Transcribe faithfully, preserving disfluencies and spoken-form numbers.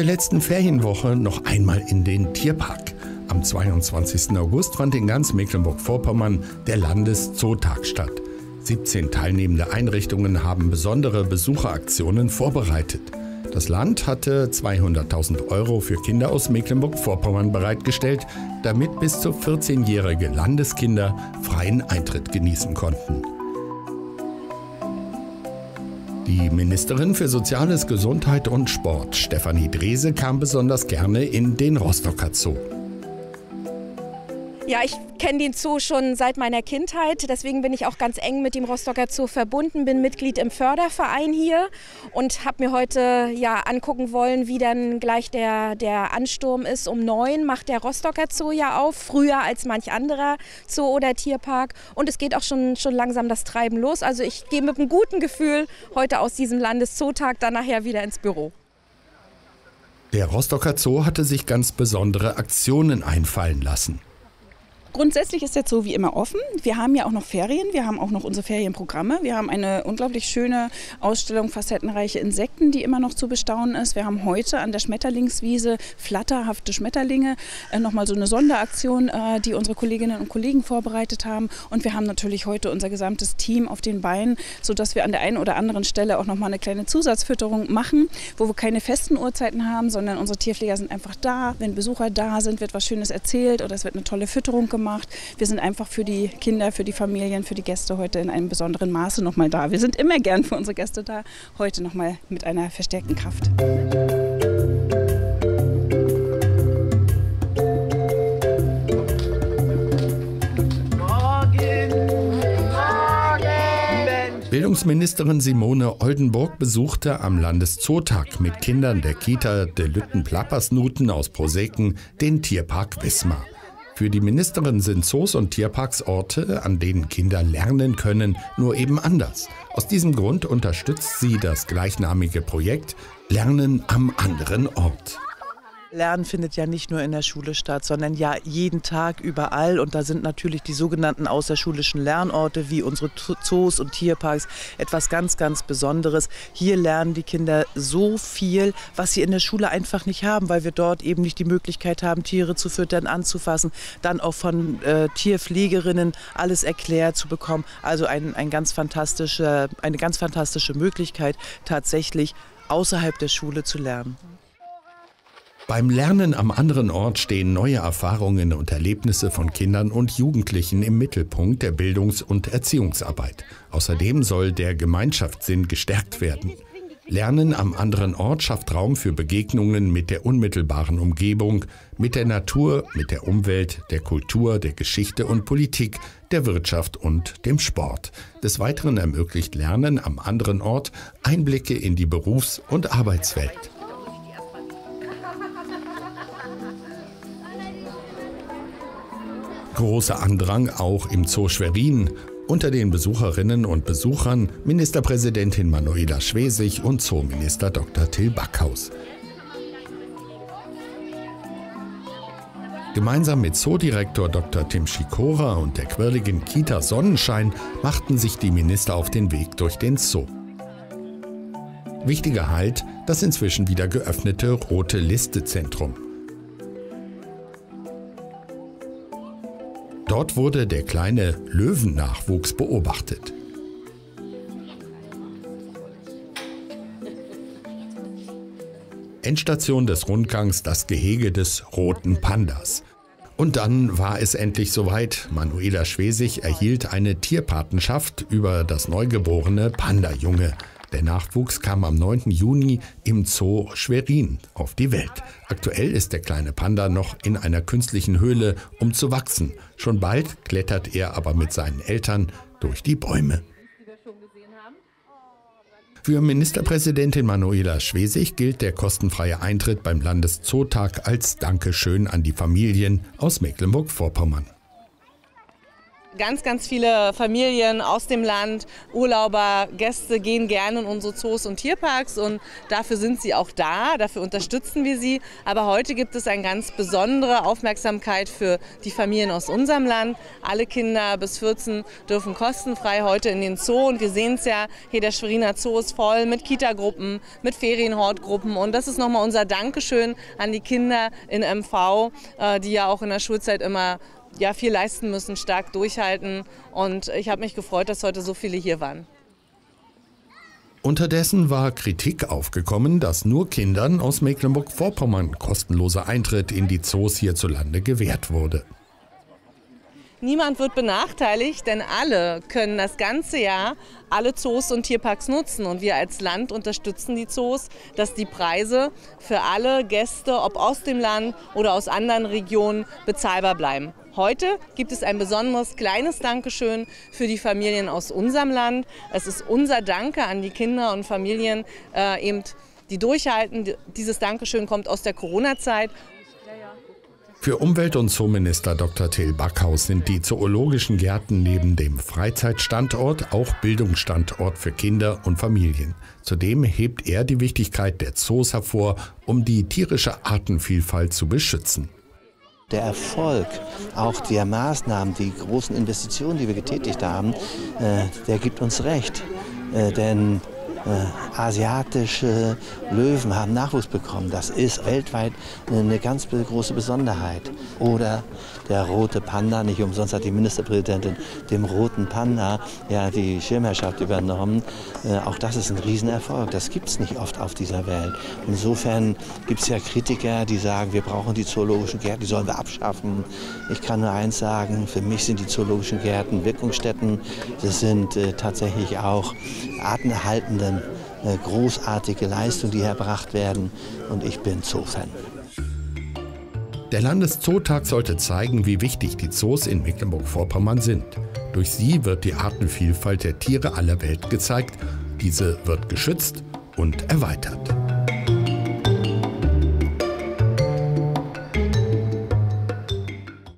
letzten Ferienwoche noch einmal in den Tierpark. Am zweiundzwanzigsten August fand in ganz Mecklenburg-Vorpommern der Landeszootag statt. siebzehn teilnehmende Einrichtungen haben besondere Besucheraktionen vorbereitet. Das Land hatte zweihunderttausend Euro für Kinder aus Mecklenburg-Vorpommern bereitgestellt, damit bis zu vierzehnjährige Landeskinder freien Eintritt genießen konnten. Die Ministerin für Soziales, Gesundheit und Sport, Stefanie Drese, kam besonders gerne in den Rostocker Zoo. Ja, ich kenne den Zoo schon seit meiner Kindheit, deswegen bin ich auch ganz eng mit dem Rostocker Zoo verbunden, bin Mitglied im Förderverein hier und habe mir heute ja angucken wollen, wie dann gleich der, der Ansturm ist. Um neun macht der Rostocker Zoo ja auf, früher als manch anderer Zoo oder Tierpark, und es geht auch schon, schon langsam das Treiben los. Also ich gehe mit einem guten Gefühl heute aus diesem Landeszootag dann nachher wieder ins Büro. Der Rostocker Zoo hatte sich ganz besondere Aktionen einfallen lassen. Grundsätzlich ist der Zoo wie immer offen. Wir haben ja auch noch Ferien, wir haben auch noch unsere Ferienprogramme. Wir haben eine unglaublich schöne Ausstellung facettenreiche Insekten, die immer noch zu bestaunen ist. Wir haben heute an der Schmetterlingswiese flatterhafte Schmetterlinge, äh, nochmal so eine Sonderaktion, äh, die unsere Kolleginnen und Kollegen vorbereitet haben. Und wir haben natürlich heute unser gesamtes Team auf den Beinen, sodass wir an der einen oder anderen Stelle auch nochmal eine kleine Zusatzfütterung machen, wo wir keine festen Uhrzeiten haben, sondern unsere Tierpfleger sind einfach da. Wenn Besucher da sind, wird was Schönes erzählt oder es wird eine tolle Fütterung gemacht. Gemacht. Wir sind einfach für die Kinder, für die Familien, für die Gäste heute in einem besonderen Maße noch mal da. Wir sind immer gern für unsere Gäste da, heute noch mal mit einer verstärkten Kraft. Bildungsministerin Simone Oldenburg besuchte am Landeszootag mit Kindern der Kita de Lütten-Plappersnuten aus Proseken den Tierpark Wismar. Für die Ministerin sind Zoos und Tierparks Orte, an denen Kinder lernen können, nur eben anders. Aus diesem Grund unterstützt sie das gleichnamige Projekt Lernen am anderen Ort. Lernen findet ja nicht nur in der Schule statt, sondern ja jeden Tag überall. Und da sind natürlich die sogenannten außerschulischen Lernorte wie unsere Zoos und Tierparks etwas ganz, ganz Besonderes. Hier lernen die Kinder so viel, was sie in der Schule einfach nicht haben, weil wir dort eben nicht die Möglichkeit haben, Tiere zu füttern, anzufassen, dann auch von äh, Tierpflegerinnen alles erklärt zu bekommen. Also ein, ein ganz fantastische, eine ganz fantastische Möglichkeit, tatsächlich außerhalb der Schule zu lernen. Beim Lernen am anderen Ort stehen neue Erfahrungen und Erlebnisse von Kindern und Jugendlichen im Mittelpunkt der Bildungs- und Erziehungsarbeit. Außerdem soll der Gemeinschaftssinn gestärkt werden. Lernen am anderen Ort schafft Raum für Begegnungen mit der unmittelbaren Umgebung, mit der Natur, mit der Umwelt, der Kultur, der Geschichte und Politik, der Wirtschaft und dem Sport. Des Weiteren ermöglicht Lernen am anderen Ort Einblicke in die Berufs- und Arbeitswelt. Großer Andrang auch im Zoo Schwerin. Unter den Besucherinnen und Besuchern Ministerpräsidentin Manuela Schwesig und Zoominister Doktor Till Backhaus. Gemeinsam mit Zoodirektor Doktor Tim Schikora und der quirligen Kita Sonnenschein machten sich die Minister auf den Weg durch den Zoo. Wichtiger Halt, das inzwischen wieder geöffnete Rote-Liste-Zentrum. Dort wurde der kleine Löwennachwuchs beobachtet. Endstation des Rundgangs das Gehege des roten Pandas. Und dann war es endlich soweit. Manuela Schwesig erhielt eine Tierpatenschaft über das neugeborene Panda-Junge. Der Nachwuchs kam am neunten Juni im Zoo Schwerin auf die Welt. Aktuell ist der kleine Panda noch in einer künstlichen Höhle, um zu wachsen. Schon bald klettert er aber mit seinen Eltern durch die Bäume. Für Ministerpräsidentin Manuela Schwesig gilt der kostenfreie Eintritt beim Landeszootag als Dankeschön an die Familien aus Mecklenburg-Vorpommern. Ganz, ganz viele Familien aus dem Land, Urlauber, Gäste gehen gerne in unsere Zoos und Tierparks und dafür sind sie auch da, dafür unterstützen wir sie. Aber heute gibt es eine ganz besondere Aufmerksamkeit für die Familien aus unserem Land. Alle Kinder bis vierzehn dürfen kostenfrei heute in den Zoo und wir sehen es ja, hier der Schweriner Zoo ist voll mit Kita-Gruppen, mit Ferienhortgruppen und das ist nochmal unser Dankeschön an die Kinder in M V, die ja auch in der Schulzeit immer ja, viel leisten müssen, stark durchhalten und ich habe mich gefreut, dass heute so viele hier waren. Unterdessen war Kritik aufgekommen, dass nur Kindern aus Mecklenburg-Vorpommern kostenloser Eintritt in die Zoos hierzulande gewährt wurde. Niemand wird benachteiligt, denn alle können das ganze Jahr alle Zoos und Tierparks nutzen. Und wir als Land unterstützen die Zoos, dass die Preise für alle Gäste, ob aus dem Land oder aus anderen Regionen, bezahlbar bleiben. Heute gibt es ein besonderes kleines Dankeschön für die Familien aus unserem Land. Es ist unser Danke an die Kinder und Familien, äh, eben, die durchhalten. Dieses Dankeschön kommt aus der Corona-Zeit. Für Umwelt- und Zoominister Doktor Till Backhaus sind die zoologischen Gärten neben dem Freizeitstandort auch Bildungsstandort für Kinder und Familien. Zudem hebt er die Wichtigkeit der Zoos hervor, um die tierische Artenvielfalt zu beschützen. Der Erfolg auch der Maßnahmen, die großen Investitionen, die wir getätigt haben, äh, der gibt uns recht. Äh, denn Äh, asiatische Löwen haben Nachwuchs bekommen. Das ist weltweit eine ganz große Besonderheit. Oder der rote Panda, nicht umsonst hat die Ministerpräsidentin dem roten Panda ja die Schirmherrschaft übernommen. Äh, auch das ist ein Riesenerfolg. Das gibt es nicht oft auf dieser Welt. Insofern gibt es ja Kritiker, die sagen, wir brauchen die zoologischen Gärten, die sollen wir abschaffen. Ich kann nur eins sagen, für mich sind die zoologischen Gärten Wirkungsstätten. Das sind äh, tatsächlich auch artenerhaltende großartige Leistungen, die erbracht werden und ich bin Zoo-Fan. Der Landeszootag sollte zeigen, wie wichtig die Zoos in Mecklenburg-Vorpommern sind. Durch sie wird die Artenvielfalt der Tiere aller Welt gezeigt. Diese wird geschützt und erweitert.